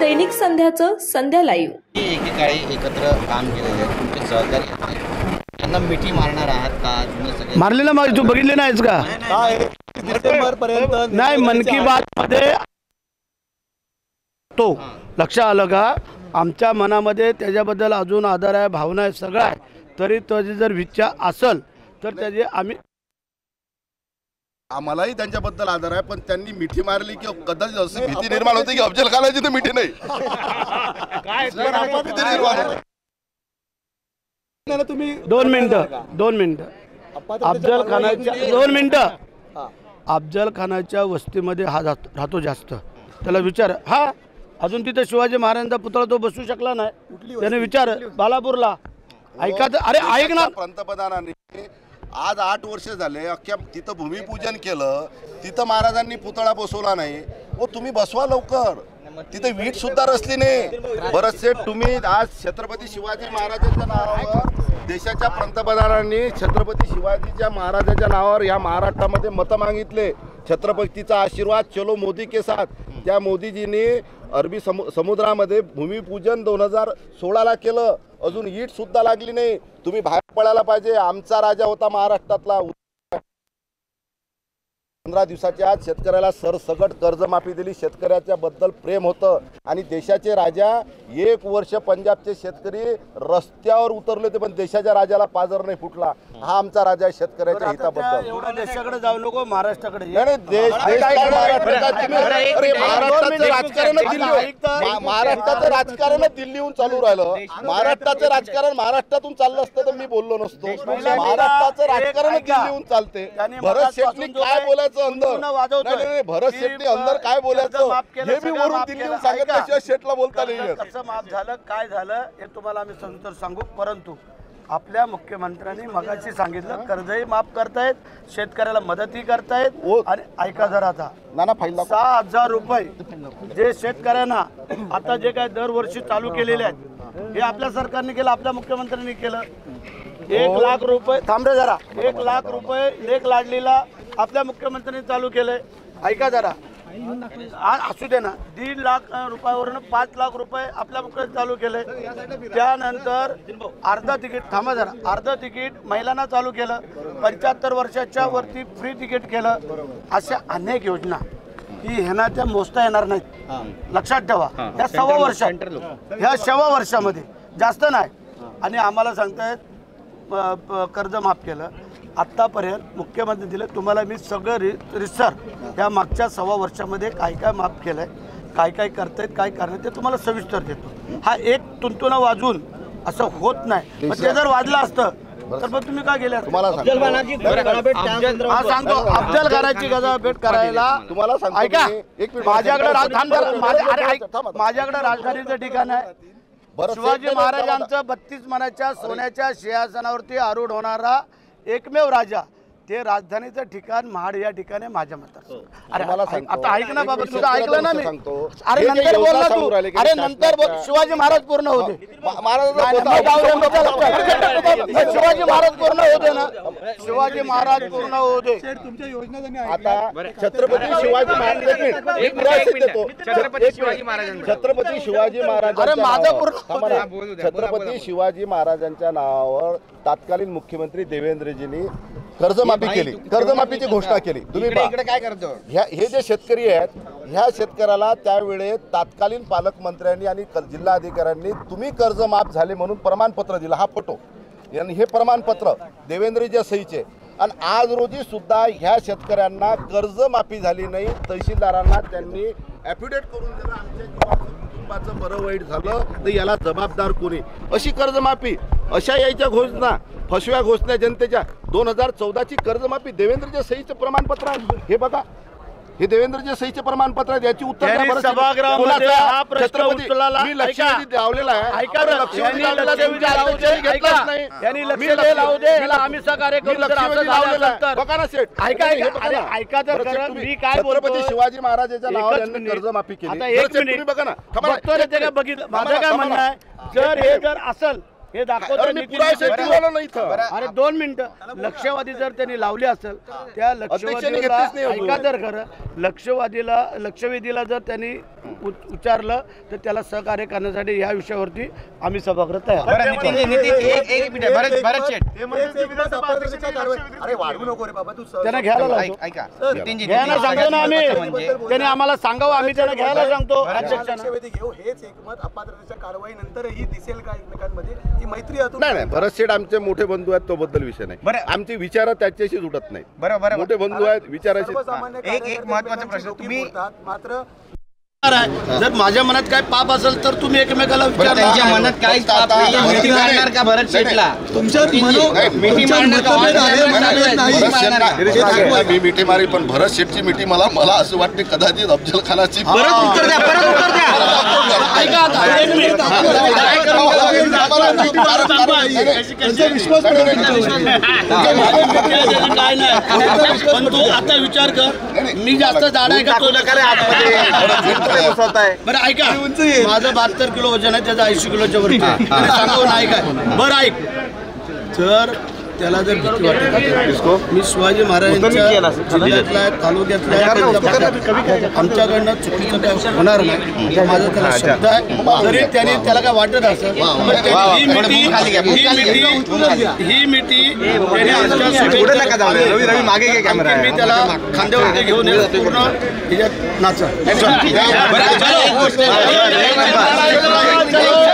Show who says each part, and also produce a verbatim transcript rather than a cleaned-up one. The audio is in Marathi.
Speaker 1: दैनिक संध्याचं संध्या लाईव्ह।
Speaker 2: एकेकाळी एकत्र काम केलेले तुमचे सहकारी आहेत, त्यांना मिठी मारणार आहात का?
Speaker 3: मारलेला मग तू बघितले नाहीस का?
Speaker 4: डिसेंबर पर्यंत
Speaker 3: नाही, मन की बात मध्ये तो लक्ष आलं का? आमच्या मनामध्ये त्याच्याबद्दल अजून आदर आहे, भावना आहे, सगळं आहे. तरी त्याची जर इच्छा असेल तर त्याची आम्ही
Speaker 5: आम्हालाही त्यांच्याबद्दल आदर आहे, पण त्यांनी मिठी मारली की कदाचित अशी भीती निर्माण होते की अफजल खानाची तर मिठी नाही
Speaker 3: काय
Speaker 5: भीती निर्माण होते.
Speaker 3: तुम्ही दोन मिनिटं दोन मिनिटं अफजल खानाच्या दोन मिनिटं अफजल खानाच्या वस्तीमध्ये हा राहतो जास्त. त्याला विचार, हा अजून तिथे शिवाजी महाराजांचा पुतळा तो बसू शकला नाही, त्याने विचार बालापूरला. ऐका तर, अरे ऐक ना,
Speaker 5: पंतप्रधानांनी आज आठ वर्ष झाले अख्ख्या तिथं भूमिपूजन केलं, तिथं महाराजांनी पुतळा बसवला नाही. ओ तुम्ही बसवा लवकर, तिथे वीट सुद्धा रचली नाही. बरेचसे तुम्ही आज छत्रपती शिवाजी महाराजांच्या नावावर देशाच्या पंतप्रधानांनी छत्रपती शिवाजीच्या महाराजांच्या नावावर या महाराष्ट्रामध्ये मतं मागितले. छत्रपतीचा आशीर्वाद चलो मोदी के साथ. त्या मोदीजींनी अरबी समु समुद्रामध्ये भूमिपूजन दोन हजार सोळाला केलं, अजून ईट सुद्धा लागली नाही. तुम्ही बाहेर पडायला पाहिजे. आमचा राजा होता महाराष्ट्रातला. पंधरा दिवसाच्या आत शेतकऱ्याला सरसकट कर्जमाफी दिली. शेतकऱ्याच्या बद्दल प्रेम होतं आणि देशाचे राजा एक वर्ष पंजाबचे शेतकरी रस्त्यावर उतरले होते, पण देशाच्या राजाला पाजर नाही फुटला. हा आमचा राजा आहे शेतकऱ्याच्या हिताबद्दल.
Speaker 3: एवढ्या देशाकडे जाऊ नको, महाराष्ट्राकडे ये.
Speaker 5: नाही देश देश काय महाराष्ट्रात तुम्ही- अरे महाराष्ट्राचं राजकारण दिल्ली महाराष्ट्राचं राजकारण दिल्लीहून चालू राहिलं. महाराष्ट्राचं राजकारण महाराष्ट्रातून चाललं असतं तर मी बोललो नसतो. महाराष्ट्राचं राजकारण दिल्लीहून चालते. भरत शेट्टी काय बोलायचं अंदर, नाही भरत शेट्टी अंदर काय बोलायचं हे मी वरून दिल्लीहून सांगितल्याशिवाय शेटला बोलता नाही.
Speaker 3: कसं माफ झालं, काय झालं हे तुम्हाला आम्ही सविस्तर सांगू. परंतु आपल्या मुख्यमंत्र्यांनी मगाशी सांगितलं, कर्जही माफ करतायत, शेतकऱ्याला मदतही करतायत. आणि ऐका जरा, आता
Speaker 5: नाना फाईल
Speaker 3: सहा हजार रुपये जे शेतकऱ्यांना आता जे काय दरवर्षी चालू केलेले आहेत हे आपल्या सरकारने केलं, आपल्या मुख्यमंत्र्यांनी केलं. एक लाख रुपये थांबरे जरा एक लाख रुपये लेख लाडलीला आपल्या मुख्यमंत्र्यांनी चालू केलंय. ऐका जरा, असू दे ना, दीड लाख रुपयावरून पाच लाख रुपये आपल्या मुख्यमंत्री चालू केले. त्यानंतर अर्ध तिकीट थांबा जरा अर्ध तिकीट महिलांना चालू केलं. पंच्याहत्तर वर्षाच्या वरती फ्री तिकीट केलं. अशा अनेक योजना की ह्यांना त्या मोजता येणार नाहीत. लक्षात ठेवा, ह्या सव्वा वर्षात ह्या सव्वा वर्षामध्ये जास्त नाही. आणि आम्हाला सांगतायत कर्ज माफ केलं. आत्तापर्यंत मुख्यमंत्री दिले तुम्हाला मी सगळं रि रिसर ह्या मागच्या सव्वा वर्षामध्ये काय काय माफ केलं आहे, काय काय करतायत, काय करणार ते तुम्हाला सविस्तर देतो. हा एक तुंतुना वाजून असं होत नाही. पण ते जर वाजलं असतं तर मग तुम्ही काय गेले?
Speaker 5: तुम्हाला
Speaker 3: सांगतो अफजल खानाची गजाभेट करायला
Speaker 5: तुम्हाला सांगतो.
Speaker 3: ऐका, माझ्याकडे माझ्याकडे राजधानीचं ठिकाण आहे. शिवाजी महाराजांचं बत्तीस मनाच्या सोन्याच्या सिंहासनावरती आरूढ होणारा एकमेव राजा, ते राजधानीचं ठिकाण महाड या ठिकाणी माझ्या मतात. अरे आता ऐक ना बाबा, तुझं ऐकलं ना मी. अरे नंतर बोल ना तू. अरे नंतर शिवाजी महाराज पूर्ण होते. शिवाजी महाराज पूर्ण होते ना, शिवाजी महाराज पूर्ण होते.
Speaker 4: तुमच्या योजना
Speaker 5: आता छत्रपती शिवाजी महाराज एक देतो. छत्रपती शिवाजी महाराज छत्रपती शिवाजी महाराज
Speaker 3: अरे माझं पूर्ण
Speaker 5: छत्रपती शिवाजी महाराजांच्या नावावर तत्कालीन मुख्यमंत्री देवेंद्रजींनी कर्जमाफी केली, कर्जमाफीची घोषणा केली. तुम्ही
Speaker 2: इकडे काय करतो?
Speaker 5: ह्या हे जे शेतकरी आहेत, ह्या शेतकऱ्याला त्यावेळेस तत्कालीन पालकमंत्र्यांनी आणि जिल्हा अधिकाऱ्यांनी तुम्ही कर्ज माफ झाले म्हणून प्रमाणपत्र दिलं. हा फोटो आणि हे प्रमाणपत्र देवेंद्रजीच्या सहीचे. आणि आज रोजी सुद्धा ह्या शेतकऱ्यांना कर्जमाफी झाली नाही. तहसीलदारांना त्यांनी ॲफिडेविट करून दिलं, आमच्या कुटुंबाचं बरं वाईट झालं तर याला जबाबदार कोणी. अशी कर्जमाफी, अशा यायच्या घोषणा, फसव्या घोषणा जनतेच्या. दोन हजार चौदाची कर्जमाफी देवेंद्रच्या सहीचं प्रमाणपत्र आहे. हे बघा, हे देवेंद्रच्या सहीचे प्रमाणपत्र आहे. याची उत्तर
Speaker 3: सभागृहामध्ये हा प्रश्न उचलला.
Speaker 5: मी लक्षवेधी लावलेला आहे.
Speaker 3: ऐका, लक्षवेधी लावलेला यांनी लक्ष लावू दे, याला आम्ही सहकार्य करू.
Speaker 5: बघा ना सेठ,
Speaker 3: ऐका ऐका ऐका तर खरं मी काय बोलतो.
Speaker 5: छत्रपती शिवाजी महाराजांच्या नावावर यांनी कर्जमाफी केली.
Speaker 3: आता एक मिनिट
Speaker 5: बघा ना,
Speaker 3: बघितलं. माझं काय म्हणणं आहे, जर हे जर असल हे दाखवतो. अरे दोन मिनिटं, लक्षवादी जर त्यांनी लावली असेल, त्या लक्षवादीला ऐका तर खरं, लक्षवादीला लक्षवेधीला जर त्यांनी उच- उच्चारलं तर त्याला सहकार्य करण्यासाठी या विषयावरती आम्ही सभागृह तयार.
Speaker 2: बरं नितीन नितीन एक एक मिनिट भरत भरत शेठ
Speaker 4: अरे वाढवू नको रे बाबा तू स-
Speaker 3: त्यांना घ्यायला
Speaker 2: ऐक-
Speaker 3: लावतो.
Speaker 2: ऐका नितीनजी
Speaker 3: घ्यायला
Speaker 2: नितीन
Speaker 3: सांगतो ना आम्ही
Speaker 2: सगळ्यात महत्त्वाचं म्हणजे
Speaker 3: त्याने आम्हाला सांगावं आम्ही त्यांना घ्यायला सांगतो अध्यक्षांना.
Speaker 4: लक्षवेधी घेऊ हेच एकमत अपात्रतेच्या कारवाईनंतरही दिसेल का एकमेकांमध्ये ही मैत्री अतूट
Speaker 5: नाही नाही भरत शेठ आमचे मोठे बंधू आहेत तो बद्दल विषय नाही.
Speaker 2: बरं.
Speaker 5: आमचे विचार त्याच्याशी जुटत नाही.
Speaker 2: बरं बरं
Speaker 5: मोठे बंधू आहेत विचाराशी
Speaker 4: सर्वसामान्य
Speaker 2: एक- एक
Speaker 4: कार्यकर्ते
Speaker 2: महत्त्वाचा
Speaker 4: एकमेकांशी
Speaker 2: प्रश्न.
Speaker 4: डोकी
Speaker 2: तुम्ही-
Speaker 4: फोडतात, मात्र
Speaker 3: आहे. जर माझ्या मनात काय पाप असेल तर तुम्ही एकमेकाला
Speaker 2: बरं, त्यांच्या
Speaker 3: विचारा.
Speaker 2: मनात काहीच
Speaker 5: फक्त
Speaker 2: पाप
Speaker 5: आता-
Speaker 2: नाही. मिठी मारणार का भरत शेठला
Speaker 4: तुमच्यात
Speaker 2: नितीनजी,
Speaker 4: मनो-
Speaker 2: मिठी
Speaker 4: तुमच्यात
Speaker 2: मारणार का?
Speaker 4: मतभेद आहे,
Speaker 2: मिठी मारणार
Speaker 4: मतभेद
Speaker 2: का?
Speaker 4: नाही.
Speaker 2: मिठी
Speaker 5: भरत
Speaker 2: मारणार का?
Speaker 5: शेठला मी मिठी मारी पण भरत शेठची मिठी मला मला असं वाटते कदाचित अफजल खानाची
Speaker 2: परत उत्तर द्या परत उत्तर द्या
Speaker 3: ऐका आता, एक मिनिट.
Speaker 5: काय करू?
Speaker 4: त्यांचा विश्वास पडेल तुमच्यावर.
Speaker 3: काय नाही पण तू आता विचार कर मी जास्त जाड आहे का तो बरं ऐका माझं बहात्तर किलो वजन आहे त्याचं ऐंशी किलोच्या वरती आहे. सांगावं नाही काय बरं ऐक तर त्याला जर भीती वाटत असेल, मी शिवाजी महाराजांच्या जिल्ह्यातला आहे, तालुक्यातला आहे, त्यांच्या भागात आमच्याकडनं चुकीचं काय होणार नाही माझा त्याला शब्द आहे. जरी त्याने त्याला काय वाटत असेल तर त्याने ही मिठी ही मिठी ही मिठी त्याने आमच्या
Speaker 2: पुढे नका जाऊ.
Speaker 3: शुभेच्छा-
Speaker 2: रवी- रवी मागे घे कॅमेरा.
Speaker 3: आणखी मी त्याला खांद्यावरती घेऊन येतो पूर्ण ह्याच्यात नाचा
Speaker 2: बरं, एक गोष्ट